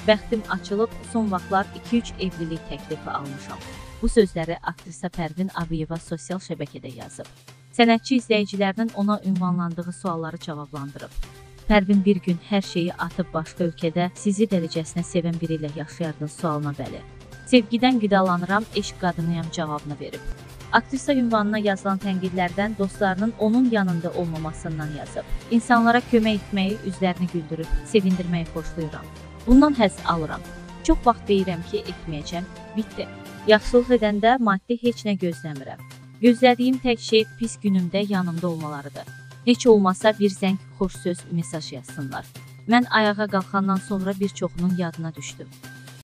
Bəxtim açılıb, son vaxtlar 2-3 evlilik təklifi almışam. Bu sözləri aktrisa Pərvin Abıyeva sosial şəbəkədə yazıb. Sənətçi izləyicilərinin ona ünvanlandığı sualları cavablandırıb. Pərvin bir gün hər şeyi atıb başqa ölkədə sizi dərəcəsinə sevən biri ilə yaşayardınız sualına bəli. Sevgidən qidalanıram, eşq qadınıyam cavabını verib. Aktrisa ünvanına yazılan tənqidlərdən dostlarının onun yanında olmamasından yazıb. İnsanlara kömək etməyi, üzlərini güldürüb, sevindirməyi xoşlayıram. Bundan həzz alıram. Çox vaxt deyirəm ki, etməyəcəm, bitdi. Yaxşılıq edəndə maddi heç nə gözləmirəm. Gözlədiyim tək şey pis günümdə yanımda olmalarıdır. Heç olmasa bir zəng, xoş söz, mesaj yazsınlar. Mən ayağa qalxandan sonra bir çoxunun yadına düşdüm.